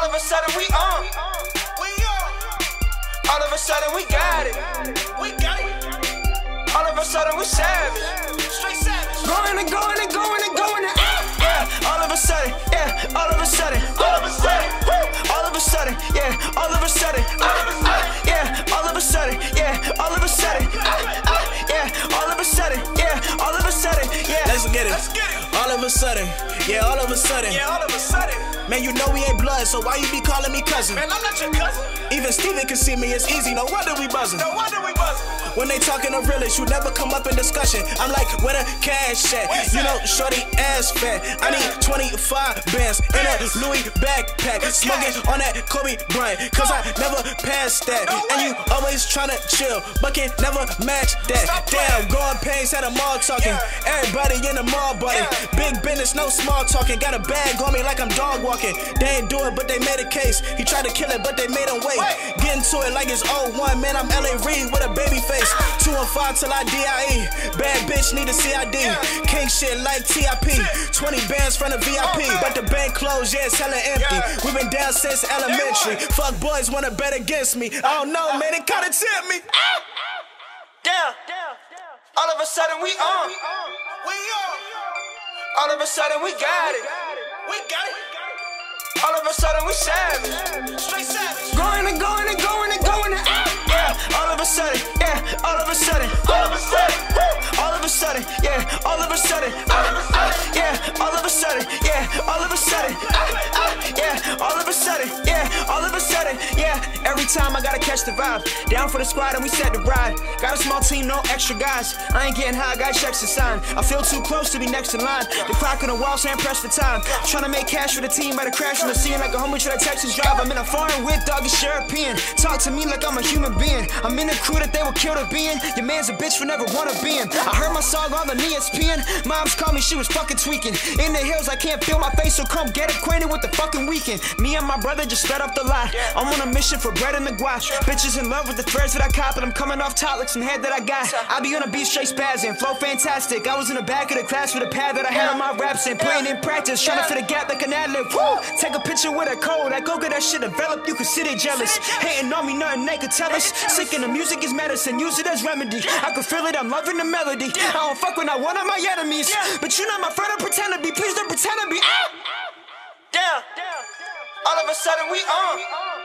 of a sudden we on. All of a sudden we got it. All of a sudden we savage. Straight savage. Going and going and going and going and yeah. All of a sudden, yeah. All of a sudden, all of a sudden, all of a sudden, yeah. All of a sudden, yeah. All of a sudden, yeah. All of a sudden, yeah. All of a sudden, yeah. All of a sudden, yeah. Let's get it. All of a sudden, yeah. All of a sudden, yeah. All of a sudden. Man, you know we ain't blood, so why you be calling me cousin? Man, I'm not your cousin. Even Steven can see me, it's easy, no wonder we buzzing. No wonder we buzzing. When they talking the realest, you never come up in discussion. I'm like, where the cash at? You know, shorty ass fat. I need 25 bands in a Louis backpack. Smoking on that Kobe Bryant, cause I never passed that. And you always tryna chill, but can never match that. Damn, growing pains at a mall talking. Everybody in the mall body. Big business, no small talking. Got a bag on me like I'm dog walking. They ain't do it, but they made a case. He tried to kill it, but they made him wait. Getting to it like it's 01. Man, I'm L.A. Reid with a baby face. 2 and 5 till I DIE. Bad bitch need a CID. King shit like TIP. 20 bands from the VIP. But the bank closed, yeah, it's hella empty. We been down since elementary. Fuck boys wanna bet against me. I don't know, man, it kinda tempt me. Damn. All of a sudden we on. All of a sudden we got it. All of a sudden we savage. Straight savage. Going and going and going and going and yeah. All of a sudden, yeah. All of a sudden, all of a sudden, all of a sudden, yeah. All of a sudden, yeah. All of a sudden, yeah. All of a sudden, yeah. All of a sudden, yeah. All of a sudden, yeah. Every time I gotta catch the vibe. Down for the squad and we set the ride. Got a small team, no extra guys. I ain't getting high, got checks to sign. I feel too close to be next in line. The clock on the wall saying press for time. Tryna make cash for the team by the crash on the scene like a homie to that Texas drive. I'm in a foreign with dog, it's European. Talk to me like I'm a human being. I'm in the crew that they were killed to be in. Your man's a bitch for never wanna be in. I heard my song on the ESPN. Moms called me, she was fucking tweaking. In the hills, I can't feel my face, so come get acquainted with the fucking weekend. Me and my brother just sped up the lot. I'm on a mission for bread and the guash. Bitches in love with the threads that I cop, and I'm coming off top like some head that I got. I be on a beat straight spazzing, flow fantastic. I was in the back of the class with a pad that I had on my raps and playing in practice, trying to fit a gap like an ad-lib. Take a picture with a code, I go get that shit developed, you can see they jealous. Hating on me, nothing they could tell us. Sick in the music is medicine, use it as remedy. I can feel it, I'm loving the melody. I don't fuck when I one of my enemies, but you're not my friend, I pretend to be. Please don't pretend to be. Damn. All of a sudden we on.